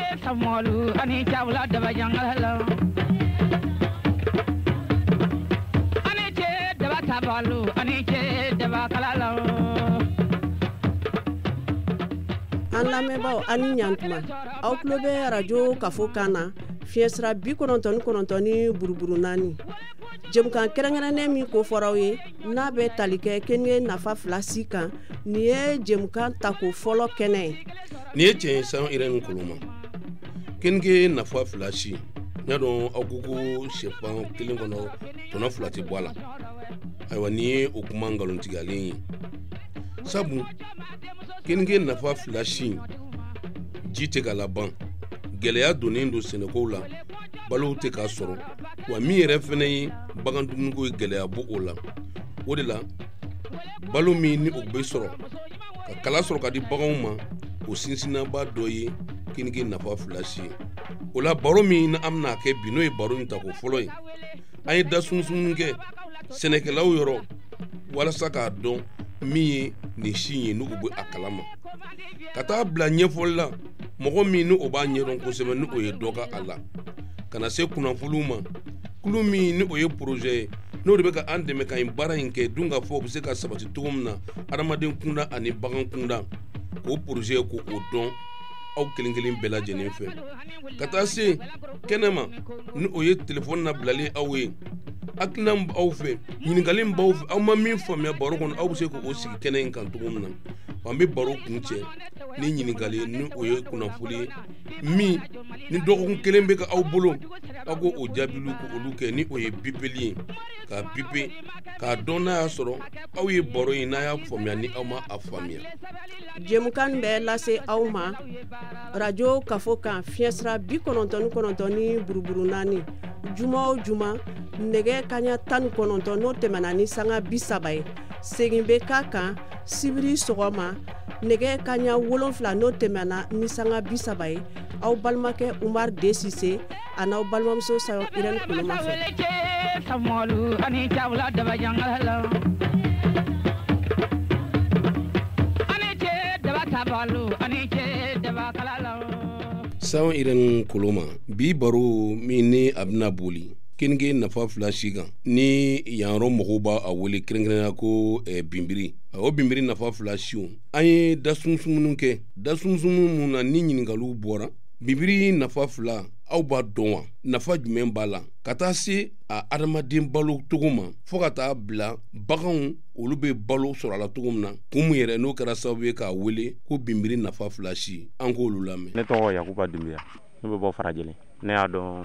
samalu ani chabla daba jangala ani che daba tabalu ani che daba kalala an lamɛnbaaw ani ɲantuma aw tulo bɛ radio kafo kan na fiɲɛsira 99 buruburu 4 jɛmukan kɛrɛnkɛrɛnnen min ko fɔraw ye n'a bɛ tali kɛ kenige nafa 2 si kan nin ye jɛmukan tako fɔlɔ kɛnɛ ye. Nin ye tiɲɛ san Irène Koloma. Kenige nafa 2 si ɲa dɔn aw ko sɛfan kelen kɔnɔ tɔnɔ 2 tɛ bɔ a la. Ayiwa nin ye o kuma nkalontigiyalen ye. Sabu kenige nafa 2 si ji tɛ ka laban gɛlɛya donnen don sɛnɛkow la balow tɛ k'a sɔrɔ wa min yɛrɛ fɛnɛ ye bagan dumuniko ye gɛlɛya bo o la o de la balo min ni o bɛ sɔrɔ ka kala sɔrɔ ka di baganw ma o sinsinnaba dɔ ye kenige nafa 2 si ye o la baro min an bɛna kɛ bi n'o ye baro in tako fɔlɔ ye an ye da sunsun kɛ sɛnɛkɛlaw yɔrɔ walasa k'a dɔn min ye nin si ye n'u bɛ a kalama ka taa bila ɲɛfɔli la mɔgɔ min ni o b'a ɲɛdɔn kosɛbɛ ni o ye dɔ ka a la ka na se kunnafoniw ma kulu min ni o ye projet ye n'o de bɛ ka an dɛmɛ ka nin baara in kɛ dun ka fɔ o bɛ se ka sabati cogo min na adamaden kunda ani bagan kunda k'o projet ko o dɔn aw kelen kelen bɛɛ lajɛlen fɛ ka taa se kɛnɛma ni o ye telefɔni nabilali aw ye hakilina aw fɛ ɲininkali b'aw fɛ aw ma min faamuya baro kɔnɔ aw bɛ se k'o sigi kɛnɛ in kan cogo min na an bɛ baro kun cɛ ni ɲininkali ni o ye kunnafoni ye min ni dɔgɔkun kelen bɛ ka aw bolo aw ko o jaabiliw ko olu kɛ ni o ye bipeli ye ka bipe k'a dɔn n'a y'a sɔrɔ aw ye baro in n'a y'a faamuya ni aw ma a faamuya. Jɛmukan bɛ lase aw ma radio kafo kan fiɲɛsira 99 buruburu 4 juma o juma nɛgɛ kaɲa 19 n'o tɛmɛna ni sanga 30 ye segin bɛ k'a kan sibiri sɔgɔma nɛgɛ kaɲa 7 n'o tɛmɛna ni sanga 30 ye aw balimakɛ Umar Desise ani aw balimamuso Sayon Irène Koloma fɛ. Sayon Irène Koloma bi baro min ni a bɛna boli kenige nafa 2 si kan ni yan yɔrɔ mɔgɔw b'a a wele kɛrɛnkɛrɛnnenya ko binbiri o binbiri nafa 2 siw an ye dasunsumunw kɛ dasunsumunw mun na ni ɲininkaliw bɔra binbiri nafa 2 aw b'a dɔn wa nafa jumɛn b'a la ka taa se a adamaden balo cogo ma fo ka taa bila baganw olu bɛ balo sɔrɔ a la cogo min na kun mun yɛrɛ n'o kɛra sababu ye k'a wele ko binbiri nafa 2 si an k'olu lamɛn. Ne tɔgɔ Yakuba Dumbuya ne bɛ bɔ Farajɛlen ne y'a dɔn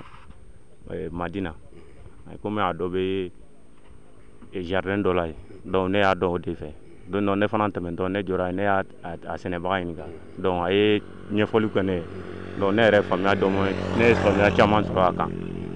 Madina komi a dɔ bɛ jardin dɔ la ye donc ne y'a dɔn o de fɛ donc ne fana tɛmɛntɔ ne jɔra ne y'a sɛnɛbaga ɲininka donc a ye ɲɛfɔli kɛ ne ye donc ne yɛrɛ faamuya dɔ ne ye faamuya caman sɔrɔ a kan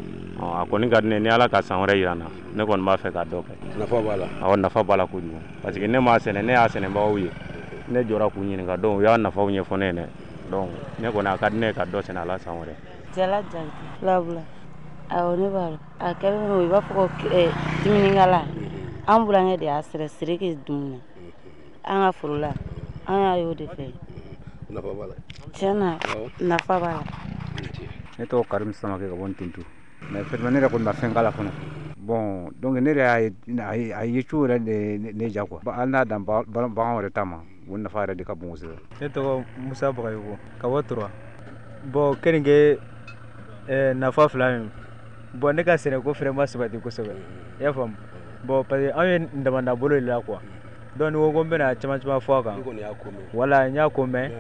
a kɔni ka di ne ni Ala ka san wɛrɛ yira n na ne kɔni b'a fɛ ka dɔ kɛ. Nafa b'a la. Awɔ nafa b'a la kojugu parce que ne m'a sɛnɛ ne y'a sɛnɛbagaw ye ne jɔra k'u ɲininka donc u y'a nafaw ɲɛfɔ ne ye dɛ donc ne kɔni a ka di ne ye ka dɔ sɛnɛ a la san wɛrɛ. Jala Jali Filabula awɔ ne b'a dɔn a kɛlen don i b'a fɔ ko diminikala an burankɛ de y'a sɛnɛ Sidiki Dumbuya an ka foro la an y'a y'o de fɛ. Nafa b'a la. Tiɲɛna nafa b'a la. Ne tɔgɔ Karim Samake ka bɔ Ntintu mais vraiment ne yɛrɛ kɔni ma fɛn k'a la fana bon donc ne yɛrɛ a ye cogo yɛrɛ de ne ja quoi hali n'a dan bagan wɛrɛ ta ma o nafa yɛrɛ de ka bon kosɛbɛ. Ne tɔgɔ Musa Bagayogo ka bɔ Tura bon kenige nafa 2 min bon ne ka sɛnɛko fɛnɛ ma sabati kosɛbɛ i y'a faamu bon parce que an ye damanda bolo de la quoi donc ni ko ko n bɛna caman fɔ a kan wala n y'a ko mɛn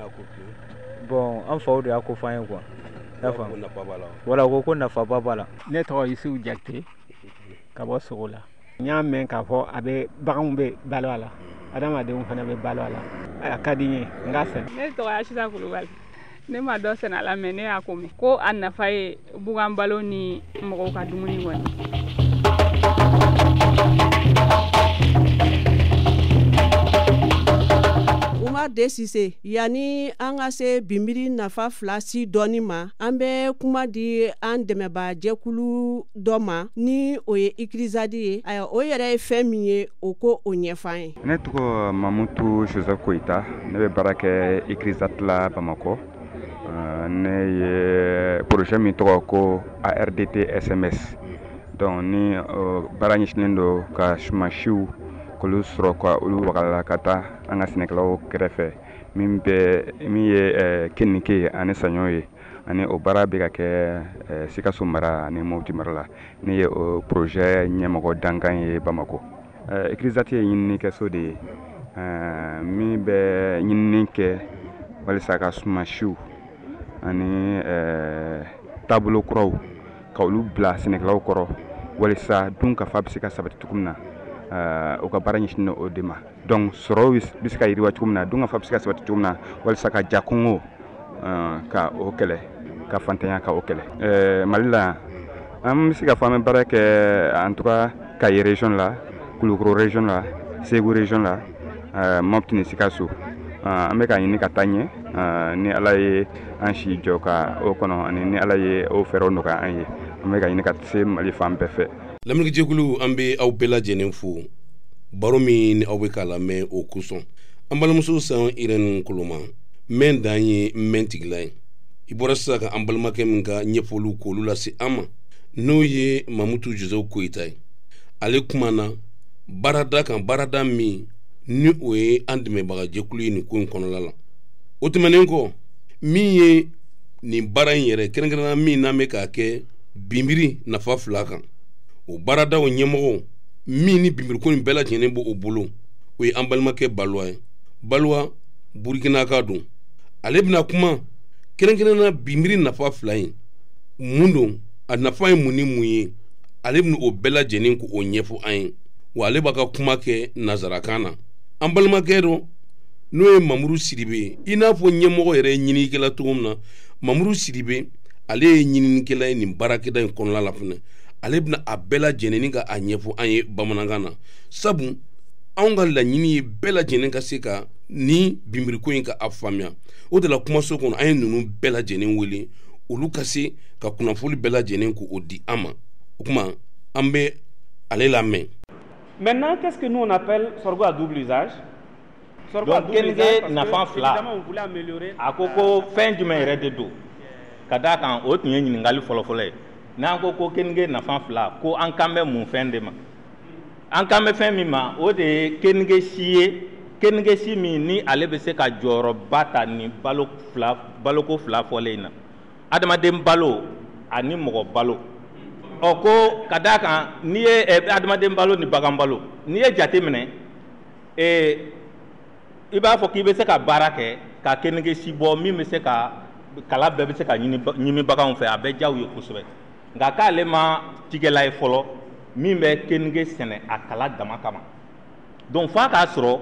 bon an faw de y'a ko f'an ye quoi i y'a faamu wala o ko nafaba b'a la. Ne tɔgɔ Yusufu Jakite ka bɔ Sogo la n y'a mɛn k'a fɔ a bɛ baganw bɛ balo a la adamadenw fana bɛ balo a la a ka di n ye n k'a sɛnɛ. Ne tɔgɔ Asita Kulubali ne ma dɔ sɛnɛ a la mais ne y'a ko mɛn ko a nafa ye bugan balo ni mɔgɔw ka dumuni kɔni. Umar Desise yani an ka se binbiri nafa 2 si dɔɔni ma an bɛ kuma di an dɛmɛba jɛkulu dɔ ma ni o ye Ikrizadi ye ayiwa o yɛrɛ ye fɛn min ye o ko o ɲɛf'an ye. Ne tɔgɔ Mamutu Joseph Koyita ne bɛ baara kɛ Ikrizadi la Bamakɔ ne ye projet min tɔgɔ ko ARDT SMS donc ni baara ɲɛsinnen do ka sumasiw k'olu sɔrɔ ka olu wagala ka taa an ka sɛnɛkɛlaw kɛrɛfɛ min ye kenike ani saɲɔ ye ani o baara bɛ ka kɛ Sikaso mara ani Mopti mara la ne ye o projet ɲɛmɔgɔ dankan ye Bamako Ecrissati ye ɲinini kɛ so de ye min bɛ ɲinini kɛ walisa ka sumasiw ani taabolo kuraw ka olu bila sɛnɛkɛlaw kɔrɔ walisa dun ka fa bɛ se ka sabati cogo min na o ka baara ɲɛsinnen o de ma donc sɔrɔ bɛ se ka yiriwa cogo min na dun ka fa bɛ se ka sabati cogo min na walisa ka ja kɔngɔ ka o kɛlɛ ka fantanya ka o kɛlɛ Mali la an bɛ se ka fɔ an bɛ baara kɛ en tout cas Kayi région la Kulukoro région la Segu région la Mopti ni Sikaso an bɛ ka ɲini ka taa ɲɛ ni Ala ye an si jɔ ka o kɔnɔ ani ni Ala ye o fɛɛrɛw nɔgɔya an ye an bɛ ka ɲini ka se Mali fan bɛɛ fɛ. Lamɛnnikɛjɛkulu an bɛ aw bɛɛ lajɛlen fo baro min ni aw bɛ k'a lamɛn o kosɔn an balimamuso San Irène Koloma mɛn dan ye mɛn tigila ye i bɔra sisan ka an balimakɛ min ka ɲɛfɔliw k'olu lase an ma n'o ye Mamutu Joseph Koyita ye ale kumana baarada kan baarada min ni o ye an dɛmɛbagajɛkulu ye nin ko in kɔnɔla la o tɛmɛnen kɔ min ye nin baara in yɛrɛ kɛrɛnkɛrɛnna min n'an bɛ k'a kɛ binbiri nafa 2 kan o baaradaw ɲɛmɔgɔ min ni binbiriko in bɛɛ lajɛlen b'o bolo o ye an balimakɛ Baluwa ye Baluwa Burkina ka don ale bɛna kuma kɛrɛnkɛrɛnna binbiri nafa 2 in mun don a nafa ye mun ni mun ye ale bɛna o bɛɛ lajɛlen ko o ɲɛfɔ an ye wa ale b'a ka kuma kɛ nazarakan na an balimakɛ dɔ n'o ye Mamuru Sidibe i n'a fɔ ɲɛmɔgɔ yɛrɛ ye ɲininikɛla cogo min na Mamuru Sidibe ale ye ɲininikɛla ye nin baarakɛda in kɔnɔna la fana ale bɛna a bɛɛ lajɛlen ka a ɲɛfɔ an ye bamanankan na sabu anw ka laɲini ye bɛɛ lajɛlen ka se ka ni binbiriko in ka a faamuya o de la kumaso kɔnɔ an ye ninnu bɛɛ lajɛlen wele olu ka se ka kunnafoni bɛɛ lajɛlen ko o di an ma o kuma an bɛ ale lamɛn. Maintenant, qu'est-ce que nous on appelle sorgho à double usage? Donc, kenige nafa 2 a ko ko fɛn jumɛn yɛrɛ de don ka d'a kan o tun ye ɲininkali fɔlɔfɔlɔ ye n'an ko ko kenige nafa 2 ko an kan bɛ mun fɛn de ma an kan bɛ fɛn min ma o de ye kenige si ye kenige si min ni ale bɛ se ka jɔyɔrɔba ta ni baloko 2 fɔlen in na adamaden balo ani mɔgɔ balo ɔ ko ka d'a kan n'i ye adamaden balo ni bagan balo n'i ye jate minɛ i b'a fɔ k'i bɛ se ka baara kɛ ka kenige si bɔ min bɛ se ka kala bɛɛ bɛ se ka ɲimi baganw fɛ a bɛ diya u ye kosɛbɛ nka k'ale ma tigɛla ye fɔlɔ min bɛ kenige sɛnɛ a kala dama kama donc f'a k'a sɔrɔ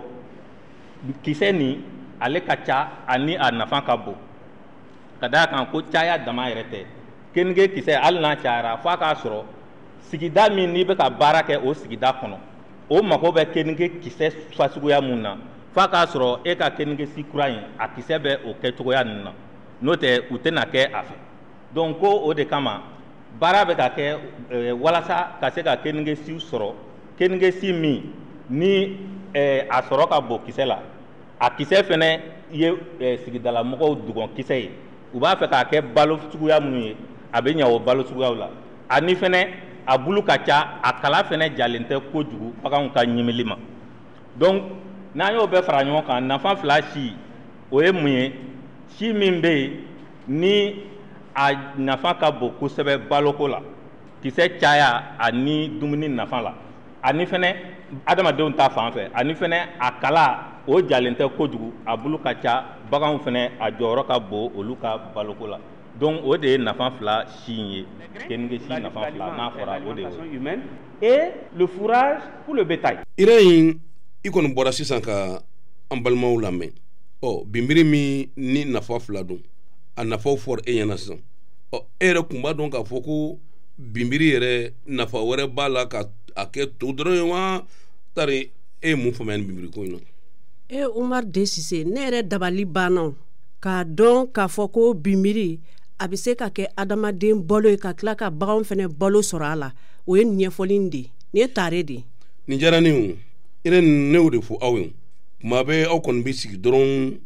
kisɛ nin ale ka ca ani a nafa ka bon ka d'a kan ko caya dama yɛrɛ tɛ kenige kisɛ hali n'a cayara f'a k'a sɔrɔ sigida min n'i bɛ ka baara kɛ o sigida kɔnɔ o mago bɛ kenige kisɛ fasuguya mun na f'a k'a sɔrɔ e ka kenige si kura in a kisɛ bɛ o kɛcogoya ninnu na n'o tɛ u tɛna kɛ a fɛ donc ko o de kama baara bɛ ka kɛ walasa ka se ka kenige siw sɔrɔ kenige si min ni a sɔrɔ ka bon kisɛ la a kisɛ fɛnɛ ye sigidala mɔgɔw dugɔn kisɛ ye u b'a fɛ k'a kɛ balo suguya minnu ye a bɛ ɲɛ o balo suguyaw la ani fɛnɛ a bulu ka ca a kala fɛnɛ jalen tɛ kojugu baganw ka ɲimili ma donc n'an y'o bɛɛ fara ɲɔgɔn kan nafa 2 si o ye mun ye si min bɛ yen ni a nafa ka bon kosɛbɛ baloko la kisɛ caya ani dumuni nafa la ani fɛnɛ adamadenw ta fan fɛ ani fɛnɛ a kala o jalen tɛ kojugu a bulu ka ca baganw fɛnɛ a jɔyɔrɔ ka bon olu ka baloko la donc o de ye nafa 2 si ye kenige si nafa 2 n'a fɔra o de ye et le fourrage pour le bétail. Irène i kɔni bɔra sisan ka an balimaw lamɛn binbiri min ni nafa 2 don a nafaw fɔra e ɲɛna sisan e yɛrɛ kun b'a dɔn k'a fɔ ko binbiri yɛrɛ nafa wɛrɛ b'a la ka a kɛ to dɔrɔn ye wa tari e ye mun faamuya ni binbiri ko in na Umar Desise ne yɛrɛ dabali banna k'a dɔn k'a fɔ ko binbiri a bɛ se ka kɛ adamaden balo ye ka tila ka baganw fɛnɛ balo sɔrɔ a la o ye ɲɛfɔli de nin ye tare de nin diyara ne ye ne y'o de fɔ aw ye kuma bɛɛ aw kɔni bɛ sigi dɔrɔn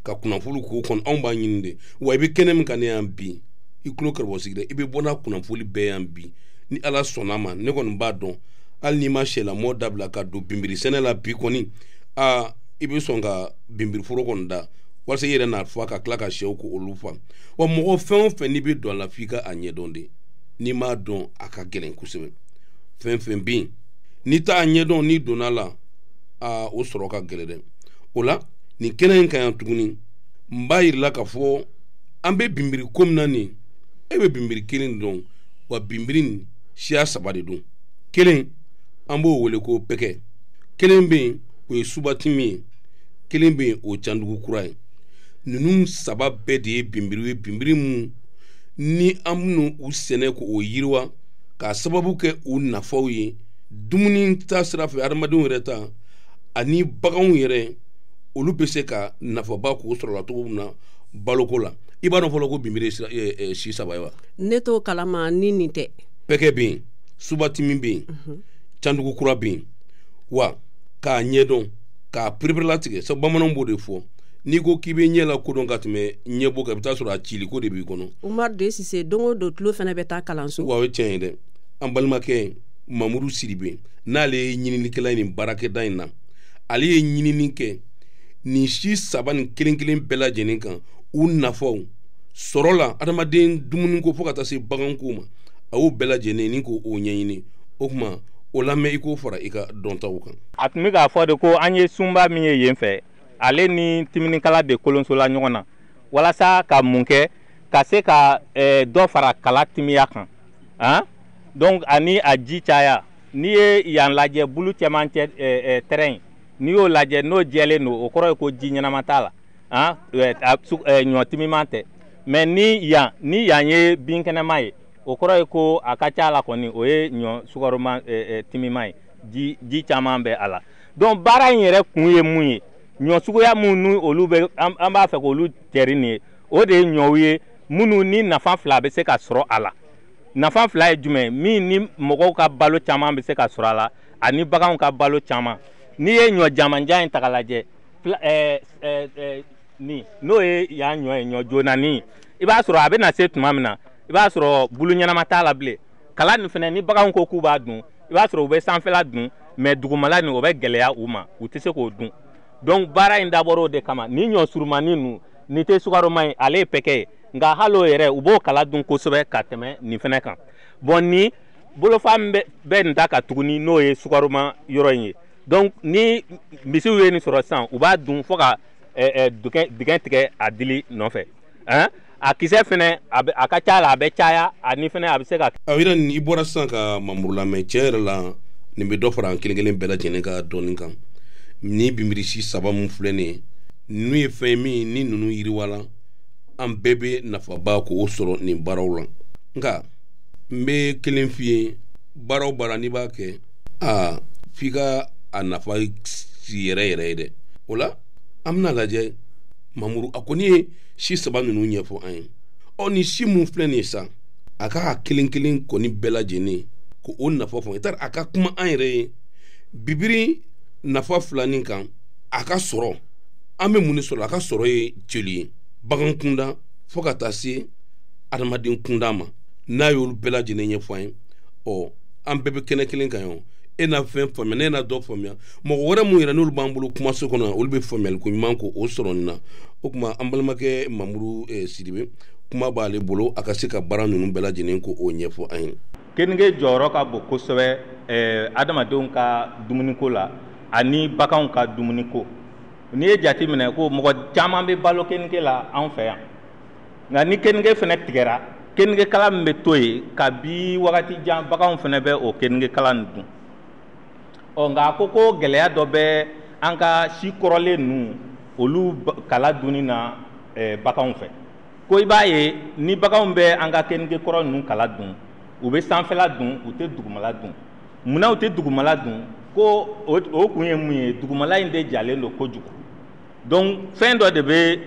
ka kunnafoni k'o kɔnɔ anw b'a ɲini de wa i bɛ kɛnɛ min kan ne y'an bi i tulo karamɔgɔ sigi dɛ i bɛ bɔ n'a kunnafoni bɛɛ y'an bi ni ala sɔnna ma ne kɔni b'a dɔn hali n'i ma sɛlamɔ dabila ka don binbiri sɛnɛ la bi kɔni i bɛ sɔn ka binbiri foro kɔni da walasa i yɛrɛ n'a fɔ ka tila ka sɛw ko olu fa wa mɔgɔ fɛn o fɛn n'i bɛ don a la f'i ka a ɲɛdɔn de n'i m'a dɔn a ka gɛlɛn kosɛbɛ fɛn fɛn bɛ yen n'i t'a ɲɛdɔn n'i donna la o sɔrɔ ka gɛlɛn dɛ o la nin kɛnɛ in ka yan tuguni n b'a yirila k'a fɔ an bɛ binbiri ko min na nin e bɛ binbiri kelen dɔn wa binbiri nin siya 3 de don kelen an b'o wele ko pɛkɛ kelen bɛ yen o ye subatimi ye kelen bɛ yen o ye candugu kura ye ninnu 3 bɛɛ de ye binbiri ye binbiri mun ni an bɛna u sɛnɛ k'o yiriwa k'a sababu kɛ u nafaw ye dumuni ta sira fɛ adamadenw yɛrɛ ta ani baganw yɛrɛ olu bɛ se ka nafaba k'o sɔrɔ la cogo min na baloko la i b'a dɔn fɔlɔ ko binbiri si 3 ye wa ne t'o kalama ni nin tɛ pɛkɛ bɛ yen subatimi bɛ yen candugu kura bɛ yen wa k'a ɲɛdɔn k'a pereperelatigɛ sabu bamananw b'o de fɔ n'i ko k'i bɛ ɲɛ la kodɔn ka tɛmɛ ɲɛbɔ kan i bɛ taa sɔrɔ a ciliko de b'i kɔnɔ Umaru de Sise don o don tulo fana bɛ taa kalanso wa o ye tiɲɛ ye dɛ an balimakɛ Mamuru Sidibe n'ale ye ɲininikɛla nin baarakɛda in na ale ye ɲinini kɛ nin si 3 nin kelen bɛɛ lajɛlen kan u nafaw sɔrɔ la adamaden dumuni ko fo ka taa se baganko ma a y'o bɛɛ lajɛlen ni k'o ɲɛɲini o kuma o lamɛn i k'o fara i ka dɔntaw kan a tun bɛ k'a fɔ de ko an ye sunba min ye yen fɛ ale ni timinikala de kolonsola ɲɔgɔn na walasa ka mun kɛ ka se ka dɔ fara kala timiya kan donc ani a ji caya n'i ye yan lajɛ bulu cɛmancɛ terrain n'i y'o lajɛ n'o jɛlen don o kɔrɔ ye ko ji ɲɛnama t'a la ɲɔ timiman tɛ mais ni yan ye binkɛnɛma ye o kɔrɔ ye ko a ka ca la kɔni o ye ɲɔ sukaroma timiman ye ji caman bɛ a la donc baara in yɛrɛ kun ye mun ye ɲɔ suguya minnu olu bɛ an b'a fɛ k'olu tɛri nin ye o de ye ɲɔw ye minnu ni nafa 2 bɛ se ka sɔrɔ a la nafa 2 ye jumɛn min ni mɔgɔw ka balo caman bɛ se ka sɔrɔ a la ani baganw ka balo caman n'i ye ɲɔ jamanjan in ta k'a lajɛ n'o ye yan ɲɔ ye ɲɔ joonani i b'a sɔrɔ a bɛ na se tuma min na i b'a sɔrɔ bulu ɲɛnama t'a la bilen kala nin fana ni baganw ko k'u b'a dun i b'a sɔrɔ u bɛ sanfɛla dun mais dugumala nin o bɛ gɛlɛya u ma u tɛ se k'o dun donc baara in dabɔra o de kama ni ɲɔ surumani ninnu ni tɛ sukaroma ye ale ye pɛkɛ ye nka hali o yɛrɛ u b'o kala dun kosɛbɛ ka tɛmɛ nin fana kan bon ni bolofa min bɛ nin ta ka tuguni n'o ye sukaroma yɔrɔ in ye donc ni misiw ye nin sɔrɔ sisan u b'a dun fo ka dingɛ tigɛ a dili nɔfɛ a kisɛ fɛnɛ a ka ca la a bɛ caya ani fɛnɛ a bɛ se ka yɛrɛ nin i bɔra sisan ka Mamuru lamɛn tiɲɛ yɛrɛ la nin bɛ dɔ fara an kelen bɛɛ lajɛlen ka dɔɔnin kan ni binbiri si 3 min filɛ nin ye ninnu ye fɛn min ni ninnu yiriwala an bɛɛ bɛ nafaba k'o sɔrɔ nin baaraw la nka n bɛ kelen f'i ye baara o baara n'i b'a kɛ f'i ka a nafa si yɛrɛ ye dɛ o la an bɛna lajɛ Mamuru a kɔni ye si 3 ninnu ɲɛfɔ an ye ni si mun filɛ nin ye sa a ka kelen kɔni bɛɛ lajɛlen ko o nafa fɔ i taara a ka kuma an yɛrɛ ye bibiri nafa 2 nin kan a ka sɔrɔ an bɛ mun de sɔrɔ a ka sɔrɔ ye jeli ye bagan kunda fo ka taa se adamaden kunda ma n'a y'olu bɛɛ lajɛlen ɲɛfɔ an ye an bɛɛ bɛ kɛnɛ kelen kan yan e na fɛn faamuya ne na dɔ faamuya mɔgɔ wɛrɛ mun yɛrɛ n'olu b'an bolo kumaso kɔnɔ olu bɛ faamuyali ko ɲuman ko o sɔrɔ nin na o kuma an balimakɛ Mamuru Sidibe kuma b'ale bolo a ka se ka baara ninnu bɛɛ lajɛlen ko o ɲɛfɔ an ye kenige jɔyɔrɔ ka bon kosɛbɛ adamadenw ka dumuniko la ani baganw ka dumuniko n'i ye jate minɛ ko mɔgɔ caman bɛ balo kenige la anw fɛ yan nka ni kenige fana tigɛra kenige kala min bɛ to yen kabi wagati jan baganw fana bɛ o kenige kala nin dun nka a ko gɛlɛya dɔ bɛ an ka si kɔrɔlen ninnu olu kala dunni na baganw fɛ ko i b'a ye ni baganw bɛ an ka kenige kɔrɔ ninnu kala dun u bɛ sanfɛla dun u tɛ dugumala dun munna u tɛ dugumala dun ko o kun ye mun ye dugumala in de jalen don kojugu donc fɛn dɔ de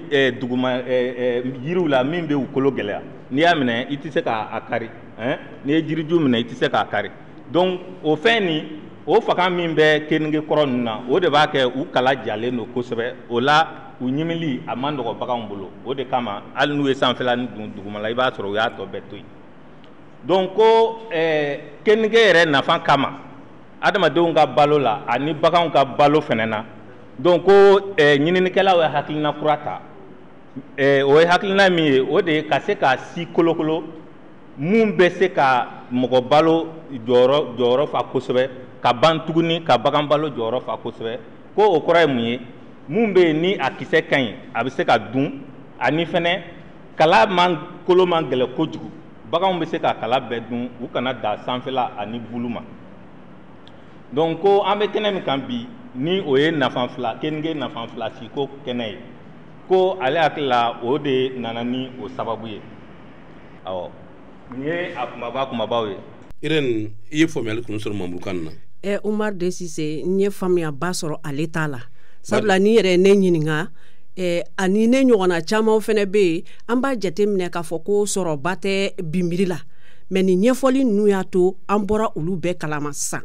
bɛ yiriw la min bɛ u kolo gɛlɛya n'i y'a minɛ i tɛ se k'a kari n'i ye jiriju minɛ i tɛ se k'a kari donc o fɛn nin o fanga min bɛ kenige kɔrɔ ninnu na o de b'a kɛ u kala jalen don kosɛbɛ o la u ɲimili a man dɔgɔ baganw bolo o de kama hali n'u ye sanfɛla ni dugumala i b'a sɔrɔ u y'a tɔ bɛɛ to yen donc ko kenige yɛrɛ nafa kama adamadenw ka balo la ani baganw ka balo fɛnɛ na donc ko ɲininikɛlaw ye hakilina kura ta o ye hakilina min ye o de ye ka se ka si kolokolo mun bɛ se ka mɔgɔ balo jɔyɔrɔ fa kosɛbɛ ka ban tuguni ka bagan balo jɔyɔrɔ fa kosɛbɛ ko o kɔrɔ ye mun ye mun bɛ yen ni a kisɛ ka ɲi a bɛ se ka dun ani fɛnɛ kala kolo man gɛlɛ kojugu baganw bɛ se ka kala bɛɛ dun u kana da sanfɛla ani bulu ma donc ko an bɛ kɛnɛ min kan bi ni o ye nafa fila kenige nafa fila si ko kɛnɛ ye ko ale hakili la o de nana ni o sababu ye awɔ nin ye a kumabaw ye. Irene i ye faamuyali kun sɔrɔ mamurukan na. Umar de Sise n ye faamuyaba sɔrɔ ale t'a la sabula ni yɛrɛ ne ɲininka ani ne ɲɔgɔnna caman fɛnɛ bɛ yen an b'a jate minɛ k'a fɔ ko sɔrɔba tɛ binbiri la mais ni ɲɛfɔli ninnu y'a to an bɔra olu bɛɛ kalama sisan.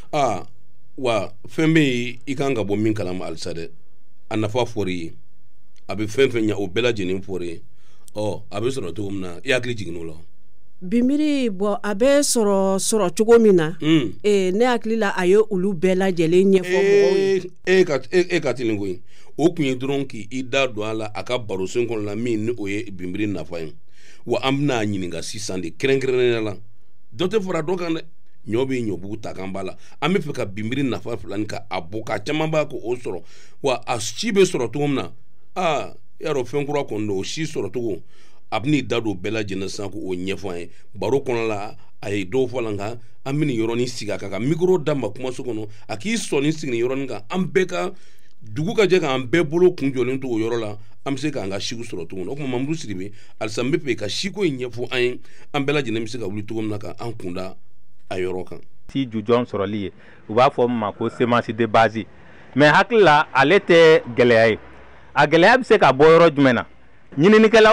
Wa fɛn bɛ yen i kan ka bɔ min kalama halisa dɛ a nafa fɔr'i ye a bɛ fɛn fɛn ɲɛ o bɛɛ lajɛlen fɔr'i ye a bɛ sɔrɔ cogo min na i hakili jiginn'o la. Binbiri a bɛ sɔrɔ cogo min na ne hakili la a ye olu bɛɛ lajɛlen ɲɛfɔ mɔgɔw ye. E ka teli koyi o kun ye dɔrɔn k'i da don a la a ka barosen kɔnɔ la min ni o ye binbiri nafa ye wa an bɛna ɲininka sisan de kɛrɛnkɛrɛnnenya la dɔ tɛ fara dɔ kan dɛ ɲɔ bɛ ɲɔbugu ta kan b'a la an bɛ fɛ ka binbiri nafa fila ni ka a bɔ ka caman b'a ko o sɔrɔ wa a si bɛ sɔrɔ cogo min na yarɔ fɛn kura kɔni don o si sɔrɔ cogo a bɛ n'i da don bɛɛ lajɛlen san k'o ɲɛfɔ an ye baro kɔnɔ la a ye dɔw fɔ la nka an bɛ nin yɔrɔnin sigi a kan ka mikoro da ma kumaso kɔnɔ a k'i sɔnni sigi nin yɔrɔnin kan an bɛɛ ka dugu ka jɛ k'an bɛɛ bolo kun jɔlen to o yɔrɔ la an bɛ se k'an ka siw sɔrɔ cogo min na o tuma Mamudu Sidibe halisa n bɛ fɛ ka siko in ɲɛfɔ an ye an bɛɛ lajɛlen bɛ se ka wuli cogo min na k'an kunda a yɔrɔ kan. Si jujɔn sɔrɔli ye u b'a fɔ min ma ko semence de base mais hakili la ale tɛ gɛlɛya ye a gɛlɛya bɛ se ka bɔ yɔrɔ jumɛn na ɲininikɛlaw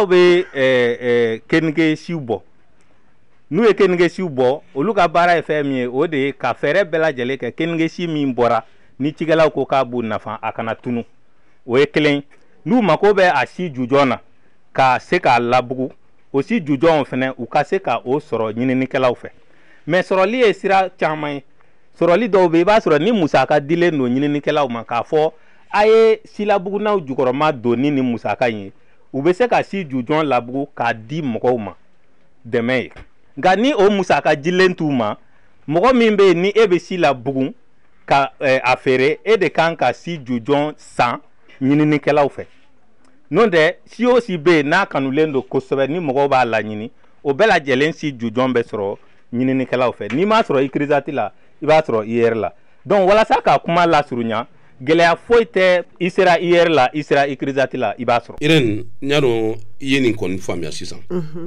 bɛ kenige siw bɔ n'u ye kenige siw bɔ olu ka baara ye fɛn min ye o de ye ka fɛɛrɛ bɛɛ lajɛlen kɛ kenige si min bɔra ni cikɛlaw ko k'a b'u nafa a kana tunu o ye kelen n'u mako bɛ a si jujɔn na ka se k'a labugu o si jujɔnw fɛnɛ u ka se ka o sɔrɔ ɲininikɛlaw fɛ mais sɔrɔli ye sira caman ye sɔrɔli dɔw bɛ i b'a sɔrɔ ni musaka dilen don ɲininikɛlaw ma k'a fɔ a ye silabugunaw jukɔrɔma don ni nin musaka in ye u bɛ se ka si jujɔn labugu k'a di mɔgɔw ma dɛmɛ ye nka ni o musaka dilen t'u ma mɔgɔ min bɛ yen ni e bɛ si labugu ka a feere e de kan ka si jujɔn san ɲininikɛlaw fɛ n'o tɛ si o si bɛ yen n'a kanulen don kosɛbɛ ni mɔgɔw b'a laɲini o bɛɛ lajɛlen si jujɔn bɛ sɔrɔ ɲininikɛlaw fɛ n'i m'a sɔrɔ ikirizati la i b'a sɔrɔ IR la donc walasa ka kuma lasurunya gɛlɛya foyi tɛ i sera IR la i sera ikirizati la i b'a sɔrɔ. Irene n y'a dɔn i ye nin kɔni faamuya sisan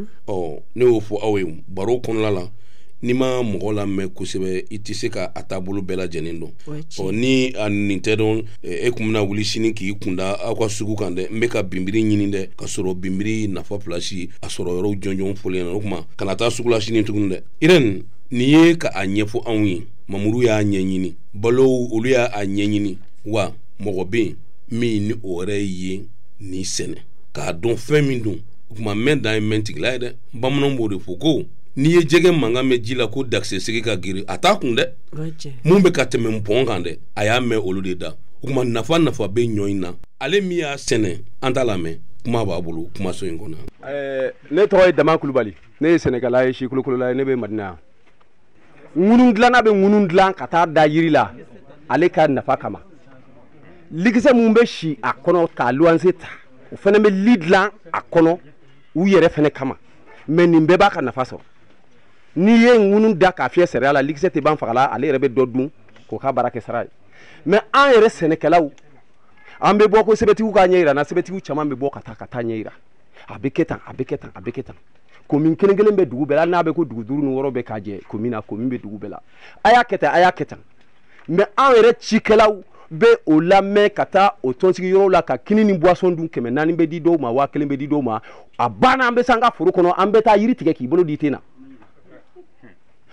ne y'o fɔ aw ye baro kɔnɔna la n'i ma mɔgɔ lamɛn kosɛbɛ i tɛ se ka a taabolo bɛɛ lajɛlen dɔn ni a nin tɛ dɔn e kun bɛna wuli sini k'i kunda aw ka sugu kan dɛ n bɛ ka binbiri ɲini dɛ ka sɔrɔ binbiri nafa pilasi a sɔrɔ yɔrɔw jɔnjɔn fɔlen na o kuma kana taa sugu la sini tuguni dɛ. Irene nin ye ka a ɲɛfɔ anw ye Mamudu y'a ɲɛɲini balow olu y'a ɲɛɲini wa mɔgɔ bɛ yen min ni o yɛrɛ ye nin sɛnɛ k'a dɔn fɛn min don o kuma mɛn dan ye mɛn tigila ye dɛ bamananw b'o de fɔ ko n'i ye jɛgɛ mankan mɛn ji la ko dakisɛ segi ka girin a t'a kun dɛ mun bɛ ka tɛmɛ npɔn kan dɛ a y'a mɛn olu de da o kuma nafa bɛ ɲɔ in na ale min y'a sɛnɛ an t'a lamɛn kuma b'a bolo kumaso in kɔnɔ. Ne tɔgɔ ye Dama Kulubali ne ye sɛnɛkɛla ye si kolokolola ye ne bɛ Madina ŋunu dilanna bɛ ŋunu dilan ka taa da yiri la ale ka nafa kama likisɛ mun bɛ si a kɔnɔ k'a luwanse ta o fana bɛ li dilan a kɔnɔ u yɛrɛ fana kama mais nin bɛɛ b'a ka nafa sɔrɔ n'i ye ŋunu da k'a fiyɛ sariya la likisɛ tɛ ban fagala ale yɛrɛ bɛ dɔ dun k'o ka baara kɛ sara ye mais an yɛrɛ sɛnɛkɛlaw an bɛ bɔ ko sɛbɛtigiw k'a ɲɛ yira na sɛbɛtigiw caman bɛ bɔ ka taa ɲɛ yira a bɛ kɛ tan a bɛ kɛ tan a bɛ kɛ tan commune kelen kelen bɛ dugu bɛɛ la n'a bɛ ko dugu 5 ni 6 bɛ k'a jɛ commune na commune bɛ dugu bɛɛ la a y'a kɛ tan a y'a kɛ tan mais an yɛrɛ cikɛlaw bɛ o lamɛn ka taa o tɔnsigi yɔrɔw la ka kini ni boisson dun 400 bɛ di dɔw ma 1000 bɛ di dɔw ma a banna an bɛ san ka foro kɔnɔ an bɛ taa yiri tigɛ k'i bolo di ten na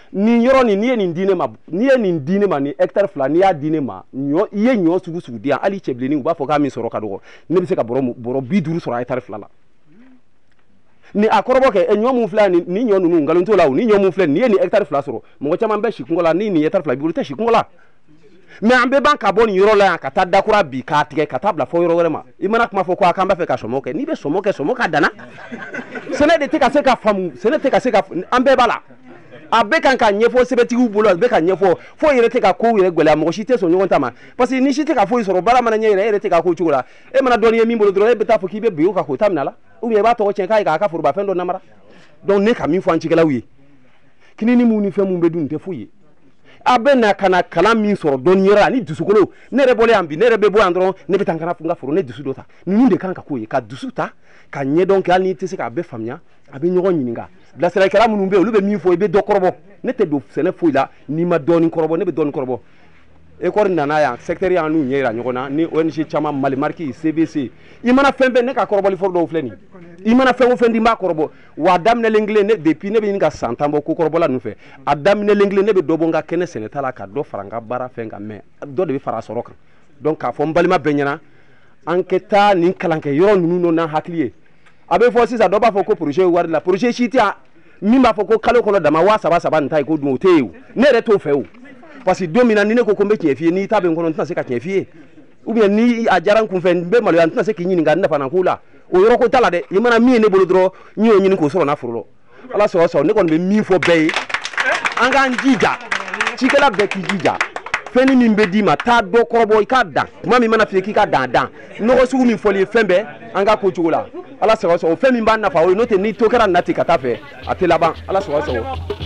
nin yɔrɔ nin n'i ye nin di ne ma ni hectare 2 n'i y'a di ne ma ɲɔ i ye ɲɔ sugu sugu di yan hali cɛbilennin u b'a fɔ k'a min sɔrɔ ka dɔgɔ ne bɛ se ka bɔrɔ 50 sɔrɔ hectare 2 la ni a kɔrɔbɔ kɛ ɲɔ mun filɛ ni ɲɔ ninnu nkalon t'o la o ni ɲɔ mun filɛ nin ye nin hectare 2 sɔrɔ mɔgɔ caman bɛ si kungo la ni nin hectare 2 b'i bolo i tɛ si kungo la mais an bɛɛ ban ka bɔ nin yɔrɔ la yan ka taa dakura bi k'a tigɛ ka taa bila fɔ yɔrɔ wɛrɛ ma i mana kuma fɔ ko k'an b'a fɛ ka sɔmɔ kɛ n'i bɛ sɔmɔ kɛ sɔmɔ ka danna sɛnɛ de tɛ ka se ka faamu sɛnɛ tɛ ka se ka an bɛɛ b'a la a bɛ kan ka ɲɛfɔ sɛbɛtigiw bolo a bɛ ka ɲɛfɔ fo yɛrɛ tɛ ka kow yɛrɛ gɛlɛya mɔgɔ si tɛ sɔn ɲɔgɔn ta ma parce que ni si tɛ ka foyi sɔrɔ baara mana ɲɛ yɛrɛ e yɛrɛ tɛ ka ko cogo la e mana dɔɔnin ye min bolo dɔrɔn e bɛ taa fɔ k'i bɛ bin o kan k'o ta minɛ a la ou bien i b'a tɔgɔ tiɲɛ k'a ye k'a ka forobafɛn dɔ namara donc ne ka min fɔ an cikɛlaw ye kinini mun ni fɛn mun bɛ dun nin tɛ foyi ye a bɛ na ka na kalan min sɔrɔ dɔɔnin yɔrɔ la ni dusukolo ne yɛrɛ bɔlen yan bi ne yɛrɛ bɛ bɔ yan dɔrɔn ne bɛ taa n ka foro ne dusu dɔ ta ninnu de kan ka k'o ye ka dusu ta ka ɲɛdɔn kɛ hali n'i tɛ se k'a bɛɛ faamuya a bɛ ɲɔgɔn ɲininka bilasiralikɛla minnu bɛ yen olu bɛ min fɔ i bɛ dɔ kɔrɔbɔ ne tɛ don sɛnɛ foyi la n'i ma dɔɔnin kɔrɔbɔ ne bɛ dɔɔnin kɔrɔbɔ école nana yan secteur y'an n'u ɲɛ yira ɲɔgɔn na ni ONG caman Mali Mariki CBC i mana fɛn bɛɛ ne ka kɔrɔbɔli fɔlɔ dɔw filɛ nin i mana fɛn o fɛn di n b'a kɔrɔbɔ wa a daminɛlen kelen ne depuis ne bɛ ɲini ka san 10 bɔ ko kɔrɔbɔla ninnu fɛ a daminɛlen kelen ne bɛ dɔ bɔ n ka kɛnɛ sɛnɛta la ka dɔ fara n ka baara fɛn kan mais dɔ de bɛ fara a sɔrɔ kan donc k'a fɔ n balima bɛɛ ɲɛna an kɛ taa nin kalankɛ yɔrɔ ninnu n'an hakili ye a bɛ fɔ sisan dɔ b'a fɔ ko projet ye wari la projet si tɛ yan min b'a fɔ ko kalo kɔnɔ dama 3,000 nin ta ye ko dun o tɛ ye o ne yɛrɛ t'o fɛ o parce que don min na ni ne ko n bɛ tiɲɛ f'i ye n'i ta bɛ n kɔnɔ n tɛna se ka tiɲɛ f'i ye ou bien ni a diyara n kun fɛ n bɛ maloya n tɛna se k'i ɲininka n nafa na ko la o yɔrɔ ko t'a la dɛ i mana min ye ne bolo dɔrɔn n y'o ɲini k'o sɔrɔ n na foro la ala sɔrɔ sɔrɔ ne kɔni bɛ min fɔ bɛɛ ye an k'an jija cikɛla bɛɛ k'i jija fɛn min bɛ d'i ma taa dɔ kɔrɔbɔ i k'a dan tuma min mana f'i ye k'i ka dan nɔgɔ sugu min fɔli ye fɛn bɛɛ an ka ko cogo la ala sɔrɔ sɔrɔ o fɛn min b'a nafa o ye n'o tɛ n'i to kɛra nati ka taa fɛ a tɛ laban ala sɔrɔ sɔrɔ.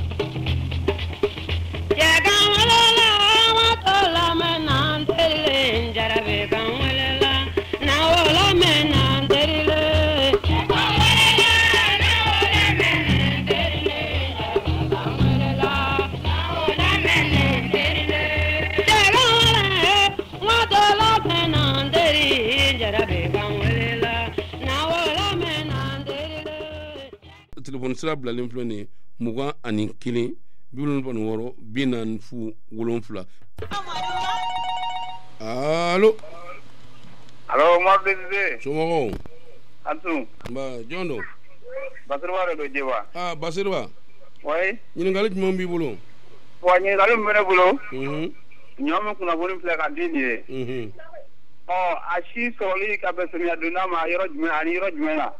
Telefoni sira bilalen filɛ nin ye 21 76 44 Allo Mabdé somɔgɔw Antu nba jɔn don Basirba de don Jeba Basirba oui ɲininkali jumɛn b'i bolo ɲininkali min bɛ ne bolo ɲɔ min kunnafoni filɛ ka di nin ye a si sɔrɔli ka bɛn samiya donda ma yɔrɔ jumɛn ani yɔrɔ jumɛn na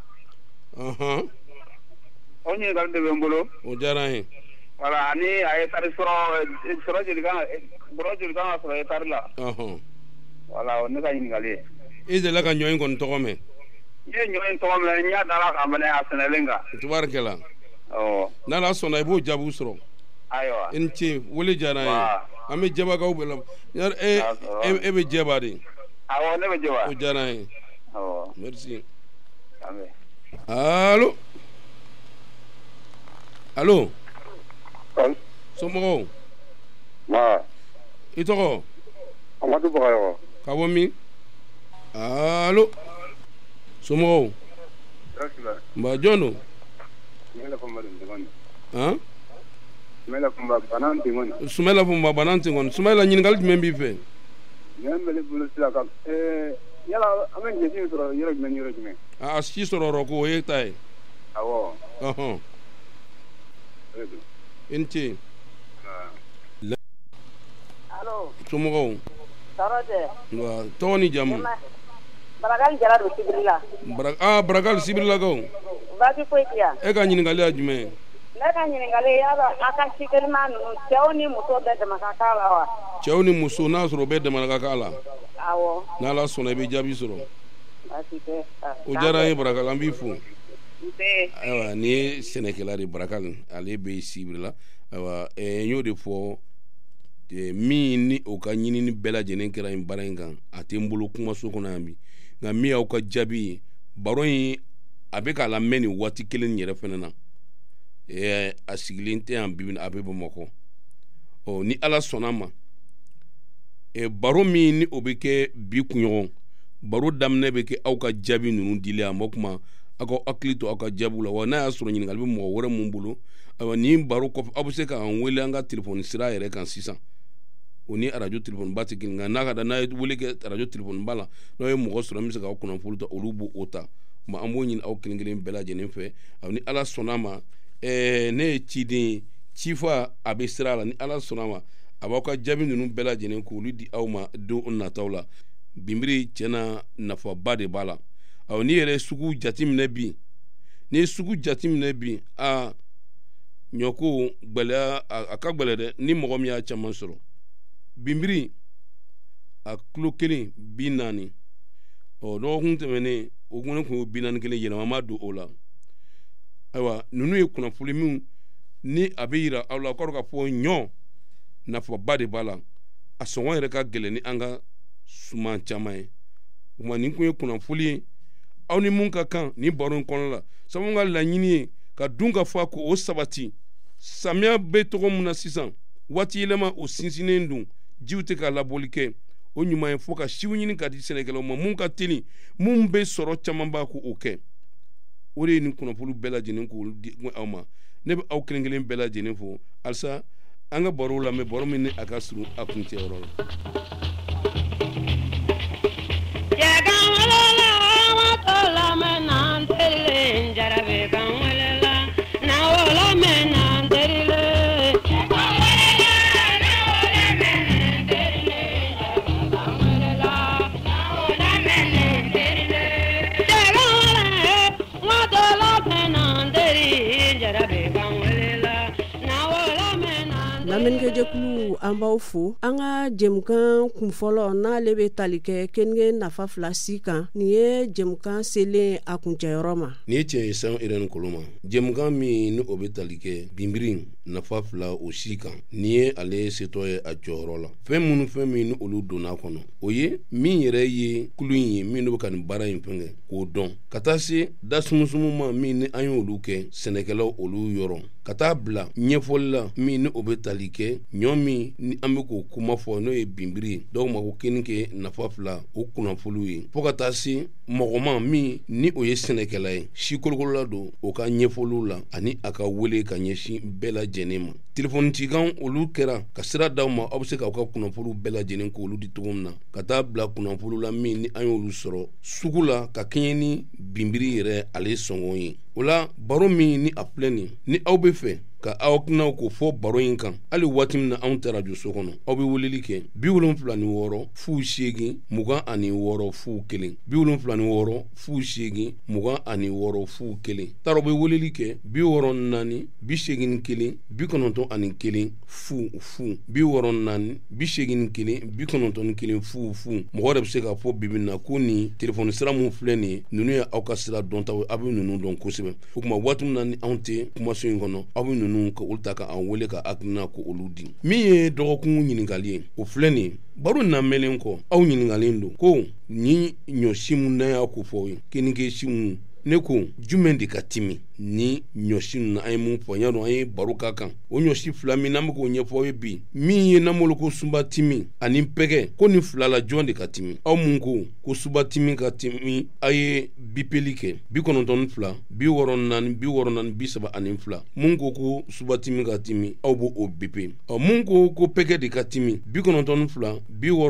o ɲininkali de bɛ n bolo o diyara n ye voilà ani a ye tari sɔrɔ joli kan ka sɔrɔ tari la voilà o ne ka ɲininkali ye i delila ka ɲɔ in kɔni tɔgɔ mɛn i ye ɲɔ in tɔgɔ mɛn n y'a dala k'a mɛnɛ a sɛnɛlen kan tubarikɛla n'ala sɔnna i b'o jaabiw sɔrɔ ayiwa i ni ce wele diyara n ye an bɛ jɛbakaw bɛɛ la e bɛ jɛba de awɔ ne bɛ jɛba o diyara n ye awɔ merci allo somɔgɔw i tɔgɔ Amadu Bagayoko ka bɔ min allo somɔgɔw nba jɔn don Sumela Fumba Banan Tingon Sumela ɲininkali jumɛn b'i fɛ a si sɔrɔ ko o ye ta ye i ni ce somɔgɔw tɔgɔ ni jamu Barakali Jara don Sibirila Barakali Sibirilakaw baasi foyi tɛ yan e ka ɲininkali ye jumɛn ne ka ɲininkali y'a dɔn a ka sikɛlima ninnu cɛw ni muso bɛɛ dama ka k'a la wa cɛw ni muso n'a sɔrɔ bɛɛ dama ka k'a la awɔ n'Ala sɔnna i bɛ jaabi sɔrɔ baasi tɛ o diyara an ye Barakali an b'i fo ayiwa nin ye sɛnɛkɛla de Barakali ale bɛ Sibirila ayiwa n y'o de fɔ min ni o ka ɲinini bɛɛ lajɛlen kɛra nin baara in kan a tɛ n bolo kumaso kɔnɔ yan bi nka min y'aw ka jaabi ye baro in a bɛ k'a lamɛn nin waati kelen yɛrɛ fana na a sigilen tɛ yan bi a bɛ Bamakɔ ni Ala sɔnna ma baro min ni o bɛ kɛ bi kunɲɔgɔn baro daminɛ bɛ kɛ aw ka jaabi ninnu dili a ma kuma aw ka hakili to aw ka jaabiw la wa n'a y'a sɔrɔ ɲininkali bɛ mɔgɔ wɛrɛ mun bolo ayiwa nin baro kɔfɛ aw bɛ se k'an wele an ka telefɔni sira yɛrɛ kan sisan o ni arajo telefɔni ba tɛ kelen nka n'a ka da n'a ye wele kɛ arajo telefɔni ba la n'aw ye mɔgɔ sɔrɔ min bɛ se k'aw kunnafoni ta olu b'o ta ma an b'o ɲini aw kelen kelen bɛɛ lajɛlen fɛ ni ala sɔnna ma ne ye ciden ye cifa a bɛ sira la ni ala sɔnna ma a b'aw ka jaabi ninnu bɛɛ lajɛlen k'olu di aw ma don nataw la binbiri tiɲɛna nafaba de b'a la n'i yɛrɛ sugu jateminɛ bi n'i ye sugu jateminɛ bi ɲɔko gɛlɛya a ka gɛlɛ dɛ ni mɔgɔ min y'a caman sɔrɔ binbiri a kilo 1 40 dɔgɔkun tɛmɛnen o kun ye 41 yɛlɛma ma don o la ayiwa ninnu ye kunnafoni min ni a bɛ yira aw la kɔrɔ ka fɔ ɲɔ nafaba de b'a la a sɔngɔ yɛrɛ ka gɛlɛn ni an ka suman caman ye o ma nin kun ye kunnafoni ye aw ni mun ka kan ni baro in kɔnɔ la sabu ka laɲini ye ka dun ka fa ko o sabati samiya bɛ tɔgɔ mun na sisan waati yɛlɛma o sinsinnen dun jiw tɛ ka labɔli kɛ o ɲuman ye fo ka siw ɲini ka di sɛnɛkɛlaw ma mun ka teli mun bɛ sɔrɔ caman b'a ko o kɛ o de ye nin kunnafoni bɛɛ lajɛlen k'olu di aw ma ne bɛ aw kelen kelen bɛɛ lajɛlen fo halisa an ka baro lamɛn baro min ni a ka surun a kuncɛyɔrɔ la. lamɛnnikɛjɛkulu an b'aw fo an ka jɛmukan kunfɔlɔ n'ale bɛ tali kɛ kenige nafa 2 si kan nin ye jɛmukan selen a kuncɛyɔrɔ ma nin ye tiɲɛ ye san Irɛni Koloma jɛmukan min ni o bɛ tali kɛ binbiri nafa 2 o si kan nin ye ale setɔ ye a jɔyɔrɔ la fɛn min ni olu donna kɔnɔ o ye min yɛrɛ ye kulu in ye min bɛ ka nin baara in fɛnkɛ k'o dɔn ka taa se dasumusumu ma min ni an y'olu kɛ sɛnɛkɛlaw olu yɔrɔ ka taa bila ɲɛfɔli la min ni o bɛ tali kɛ ɲɔ min ni an bɛ k'o kuma fɔ n'o ye binbiri ye dɔw ma ko kenige nafa 2 o kunnafoniw ye fo ka taa se mɔgɔma min ni o ye sɛnɛkɛla ye si kolokolola don o ka ɲɛfɔliw la ani a ka wele ka ɲɛsin bɛɛ lajɛlen ma telefɔni cikan olu kɛra ka sira d'aw ma aw bɛ se k'aw ka kunnafoniw bɛɛ lajɛlen k'olu di cogo min na ka taa bila kunnafoniw la min ni an y'olu sɔrɔ sugu la ka kɛɲɛ ni binbiri yɛrɛ ale sɔngɔn ye o la baro min ni a filɛ nin ni aw bɛ fɛ ka aw kunaw ko fɔ baro in kan hali waati min na anw tɛ radio so kɔnɔ aw bɛ weleli kɛ 76 08 26 01 76 08 26 01 taraw bɛ weleli kɛ 64 81 91 fu 64 81 91 fu mɔgɔ de bɛ se ka fɔ bibi na ko ni telefɔni sira mun filɛ nin ye ninnu ye aw ka sira dɔntaw aw bɛ ninnu dɔn kosɛbɛ o tuma waati min na ni anw tɛ kumaso in kɔnɔ aw bɛ ninnu ka olu ta ka an wele ka hakilina ko olu di min ye dɔgɔkun ɲininkali ye o filɛ nin baro namɛlen kɔ aw ɲininkalen don ko ni ɲɔ si mun n'a y'a ko fɔ ye kenige si mun ne ko jumɛn de ka timi ni ɲɔsi ninnu an ye mun fɔ ɲa dɔn an ye baro ka kan o ɲɔsi 2 min n'an bɛ k'o ɲɛfɔ ye bi min ye n'an ko sunba timi ani pɛgɛ ko nin 2 la jɔn de ka timi aw mun ko sunba timi ka timi a ye bipeli kɛ 92 64 64 32 mun ko sunba timi ka timi aw b'o o bipe mun ko pɛgɛ de ka timi 92 64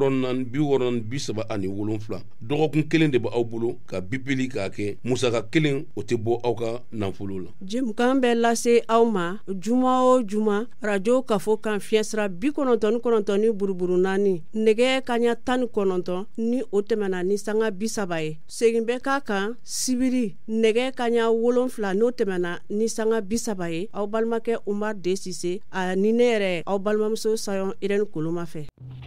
64 37 dɔgɔkun kelen de b'aw bolo ka bipeli k'a kɛ musaka kelen o tɛ bɔ aw ka nafolo la jɛmukan bɛ lase aw ma juma o juma radio kafo kan fiɲɛsira 99 buruburu 4 nɛgɛ kaɲa 19 ni o tɛmɛna ni sanga 30 ye segin bɛ k'a kan sibiri nɛgɛ kaɲa 7 n'o tɛmɛna ni sanga 30 ye aw balimakɛ Umar Desise ani ne yɛrɛ aw balimamuso Sayon Irɛni Koloma fɛ.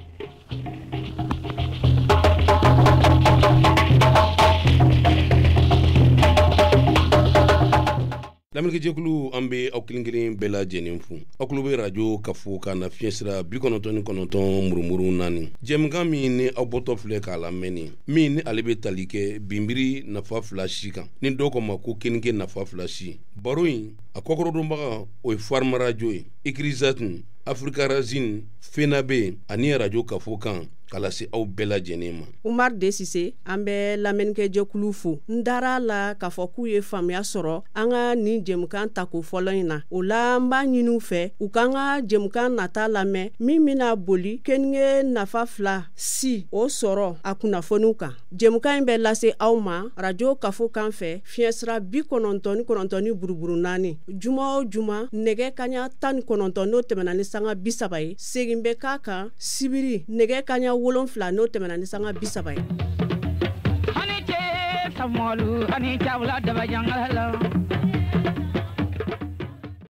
lamɛnnikɛjɛkulu an bɛ aw kelen kelen bɛɛ lajɛlen fo aw tulo bɛ radio kafo kan na fiɲɛsira 99 murumuru 4 jɛmukan min ni aw bɔtɔ filɛ k'a lamɛn nin min ni ale bɛ tali kɛ binbiri nafa 2 si kan ni dɔw ko ma ko kenige nafa 2 si baro in a kɔkɔrɔdonbaga o ye Farma radio ye Ikrizatun Afrika Razine Fenabe ani radio kafo kan kala se aw bɛɛ lajɛlen ma. Umar Desise an bɛ lamɛnnikɛjɛkulu fo n dara la k'a fɔ k'u ye faamuya sɔrɔ an ka nin jɛmukan ta ko fɔlɔ in na o la an b'a ɲini u fɛ u k'an ka jɛmukan nata lamɛn min bɛna boli keninge nafa 2 si o sɔrɔ a kunnafoniw kan. Jɛmukan in bɛ lase aw ma radio kafo kan fɛ fiɲɛsira 99.4 buruburu 4 juma o juma nɛgɛ kaɲa 19 n'o tɛmɛna ni sanga 30 ye segin bɛ k'a kan sibiri nɛgɛ kaɲa 7 n'o tɛmɛna ni sanga 30 ye. Ani cɛ samɔlu ani cawla daba jangala